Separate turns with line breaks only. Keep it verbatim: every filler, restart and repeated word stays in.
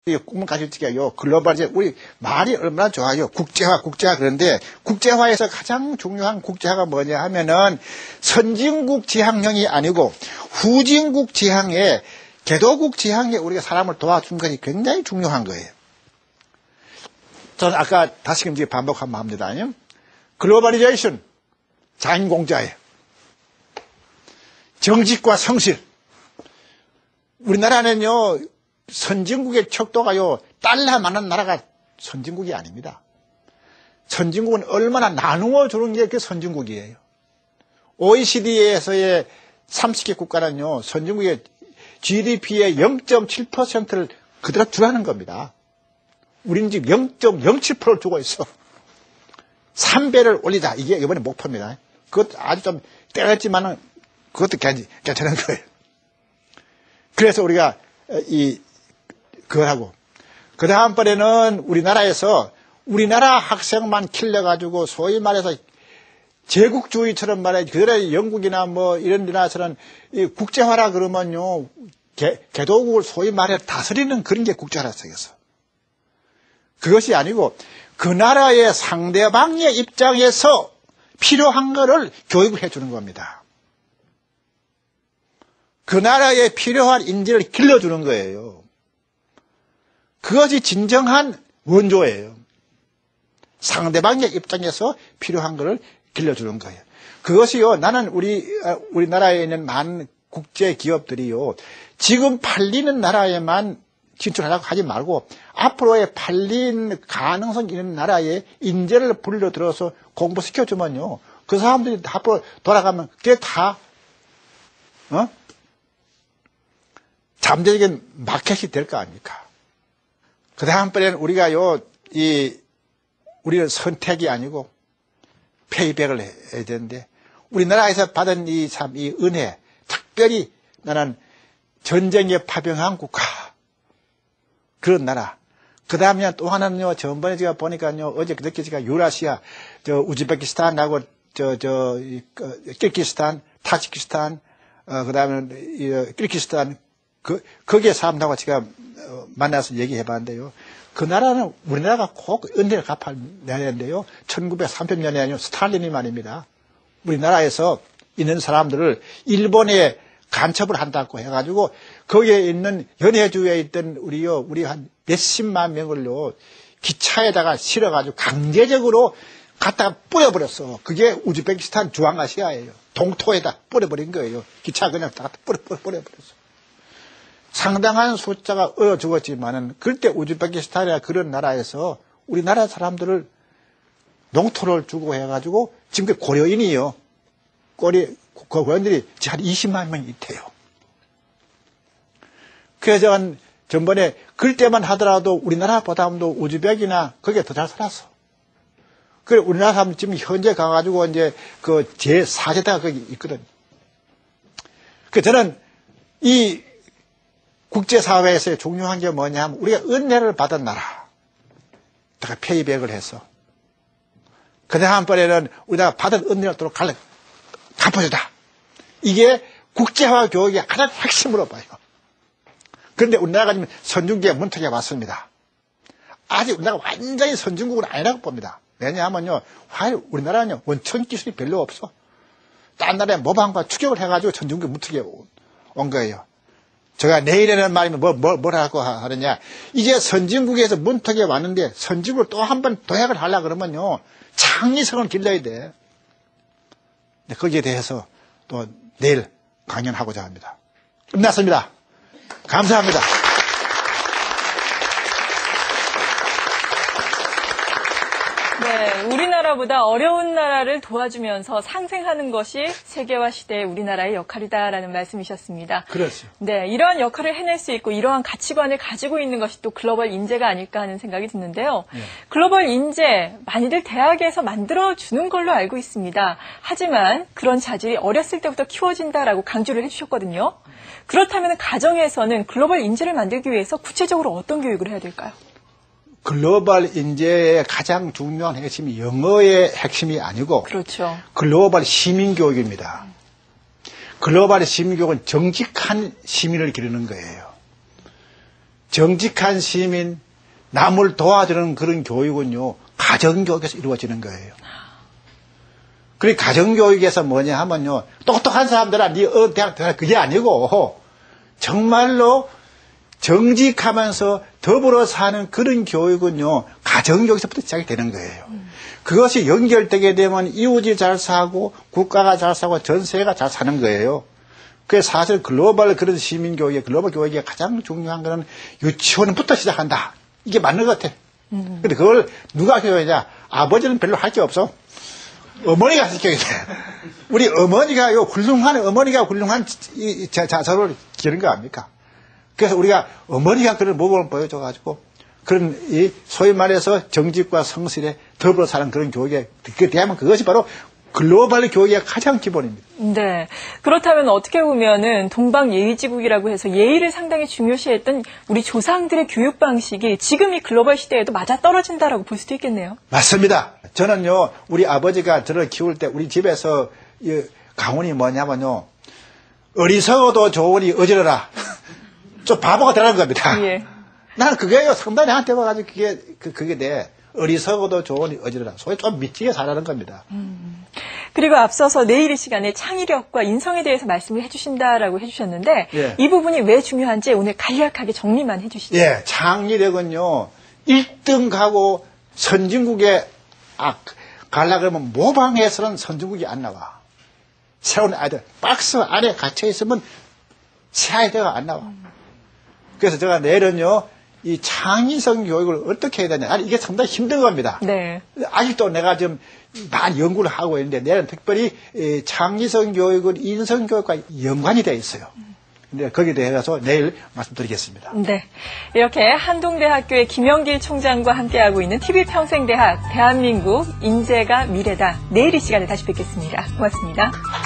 꿈을 가질 적에요. 글로벌제 우리 말이 얼마나 좋아요. 국제화, 국제화. 그런데 국제화에서 가장 중요한 국제화가 뭐냐 하면은 선진국 지향형이 아니고 후진국 지향에 개도국 지향에 우리가 사람을 도와주는 것이 굉장히 중요한 거예요. 저는 아까 다시금 이제 반복하면 합니다. 글로벌리제이션 자인공자예요. 정직과 성실. 우리나라는요. 선진국의 척도가요, 달러만한 나라가 선진국이 아닙니다. 선진국은 얼마나 나누어 주는 게 그 선진국이에요. 오이시디에서의 삼십 개 국가는요, 선진국의 지디피의 영 점 칠 퍼센트를 그대로 주라는 겁니다. 우리는 지금 영 점 영칠 퍼센트를 주고 있어. 삼 배를 올리자. 이게 이번에 목표입니다. 그것도 아주 좀 때렸지만은 그것도 괜찮은 거예요. 그래서 우리가 이 그걸 하고 그 다음번에는 우리나라에서 우리나라 학생만 길러가지고 소위 말해서 제국주의처럼 말해 그들의 영국이나 뭐 이런 나라처럼 국제화라 그러면요 개, 개도국을 소위 말해 다스리는 그런 게 국제화라 생겼어. 그것이 아니고 그 나라의 상대방의 입장에서 필요한 거를 교육을 해주는 겁니다. 그 나라에 필요한 인재를 길러주는 거예요. 그것이 진정한 원조예요. 상대방의 입장에서 필요한 것을 길러주는 거예요. 그것이요, 나는 우리, 우리나라에 있는 많은 국제 기업들이요, 지금 팔리는 나라에만 진출하라고 하지 말고, 앞으로의 팔린 가능성 있는 나라에 인재를 불러들어서 공부시켜주면요, 그 사람들이 앞으로 돌아가면 그게 다, 어? 잠재적인 마켓이 될 거 아닙니까? 그 다음번에는 우리가 요, 이, 우리는 선택이 아니고 페이백을 해야 되는데, 우리나라에서 받은 이 참, 이 은혜, 특별히 나는 전쟁에 파병한 국가, 그런 나라. 그 다음에 또 하나는요, 전번에 제가 보니까요, 어제 그저께 제가 유라시아, 저, 우즈베키스탄하고, 저, 저, 이, 키르기스탄, 타지키스탄, 어, 그 다음에, 이, 키르기스탄, 그, 거기에 사람들하고 제가 만나서 얘기해 봤는데요. 그 나라는 우리나라가 꼭 은혜를 갚아야 되는데요. 천구백삼십 년에 아니요. 스탈린이 말입니다. 우리나라에서 있는 사람들을 일본에 간첩을 한다고 해가지고 거기에 있는 연해주에 있던 우리요, 우리 한 몇십만 명을요, 기차에다가 실어가지고 강제적으로 갖다가 뿌려버렸어. 그게 우즈베키스탄 중앙아시아예요. 동토에다 뿌려버린 거예요. 기차 그냥 다 뿌려, 뿌려, 뿌려버렸어. 상당한 숫자가 얼어 죽었지만은, 그때 우즈베키스탄이나 그런 나라에서 우리나라 사람들을 농토를 주고 해가지고, 지금 그 고려인이요. 고려, 고려인들이 한 이십만 명이 있대요. 그래서 한, 전번에, 그때만 하더라도 우리나라보다도 우즈벡이나 거기에 더 잘 살았어. 그래, 우리나라 사람 지금 현재 가가지고 이제 그 제사 세대가 거기 있거든. 그 저는 이 국제사회에서 중요한 게 뭐냐 하면 우리가 은혜를 받은 나라. 다가 페이백을 해서. 그 다음번에는 우리가 받은 은혜를 또 갚아주다. 이게 국제화 교육의 가장 핵심으로 봐요. 그런데 우리나라가 지금 선진국의 문턱에 왔습니다. 아직 우리나라가 완전히 선진국은 아니라고 봅니다. 왜냐하면요, 우리나라는요, 원천 기술이 별로 없어. 딴 나라에 모방과 추격을 해가지고 선진국의 문턱에 온 거예요. 제가 내일에는 말이면 뭐, 뭐, 뭐라고 하느냐. 이제 선진국에서 문턱에 왔는데 선진국을 또 한 번 도약을 하려고 그러면요, 창의성을 길러야 돼. 거기에 대해서 또 내일 강연하고자 합니다. 끝났습니다. 감사합니다.
네, 우리나라보다 어려운 나라를 도와주면서 상생하는 것이 세계화 시대의 우리나라의 역할이다라는 말씀이셨습니다.
그렇죠.
네, 이러한 역할을 해낼 수 있고 이러한 가치관을 가지고 있는 것이 또 글로벌 인재가 아닐까 하는 생각이 드는데요. 네. 글로벌 인재, 많이들 대학에서 만들어주는 걸로 알고 있습니다. 하지만 그런 자질이 어렸을 때부터 키워진다라고 강조를 해주셨거든요. 그렇다면 가정에서는 글로벌 인재를 만들기 위해서 구체적으로 어떤 교육을 해야 될까요?
글로벌 인재의 가장 중요한 핵심이 영어의 핵심이 아니고,
그렇죠.
글로벌 시민교육입니다. 글로벌 시민교육은 정직한 시민을 기르는 거예요. 정직한 시민, 남을 도와주는 그런 교육은요, 가정교육에서 이루어지는 거예요. 그리고 가정교육에서 뭐냐 하면요, 똑똑한 사람들아, 니 어, 대학 들어가, 그게 아니고, 정말로 정직하면서 더불어 사는 그런 교육은요, 가정교육에서부터 시작이 되는 거예요. 음. 그것이 연결되게 되면 이웃이 잘 사고, 국가가 잘 사고, 전세가 잘 사는 거예요. 그래서 사실 글로벌 그런 시민교육에, 글로벌 교육에 가장 중요한 거는 유치원부터 시작한다. 이게 맞는 것 같아. 음. 근데 그걸 누가 교육하냐? 아버지는 별로 할 게 없어. 어머니가 시켜야 돼. 우리 어머니가, 요 훌륭한, 어머니가 훌륭한 이 자서를 기르는 거 아닙니까? 그래서 우리가 어머니가 그런 모범을 보여줘가지고, 그런, 이, 소위 말해서 정직과 성실에 더불어 사는 그런 교육에, 그, 대하면 그것이 바로 글로벌 교육의 가장 기본입니다.
네. 그렇다면 어떻게 보면은 동방예의지국이라고 해서 예의를 상당히 중요시했던 우리 조상들의 교육 방식이 지금 이 글로벌 시대에도 맞아 떨어진다라고 볼 수도 있겠네요.
맞습니다. 저는요, 우리 아버지가 저를 키울 때 우리 집에서 이 가훈이 뭐냐면요, 어리석어도 좋으니 어지러라. 좀 바보가 되라는 겁니다.
예.
나는 그게요, 상당히 나한테 와가지고 그게, 그, 그게 돼. 어리석어도 좋으니 어지러라. 소위 좀 미치게 살라는 겁니다.
음. 그리고 앞서서 내일 이 시간에 창의력과 인성에 대해서 말씀을 해주신다라고 해주셨는데 예. 이 부분이 왜 중요한지 오늘 간략하게 정리만 해주시죠.
예, 창의력은요, 일 등 가고 선진국에 아, 가려고 그러면 모방해서는 선진국이 안 나와. 새로운 아이들, 박스 안에 갇혀있으면 새 아이디어가 안 나와. 음. 그래서 제가 내일은요, 이 창의성 교육을 어떻게 해야 되냐. 아니, 이게 상당히 힘든 겁니다. 네. 아직도 내가 좀 많이 연구를 하고 있는데, 내일은 특별히 창의성 교육은 인성 교육과 연관이 되어 있어요. 근데 거기에 대해서 내일 말씀드리겠습니다.
네. 이렇게 한동대학교의 김영길 총장과 함께하고 있는 티비평생대학 대한민국 인재가 미래다. 내일 이 시간에 다시 뵙겠습니다. 고맙습니다.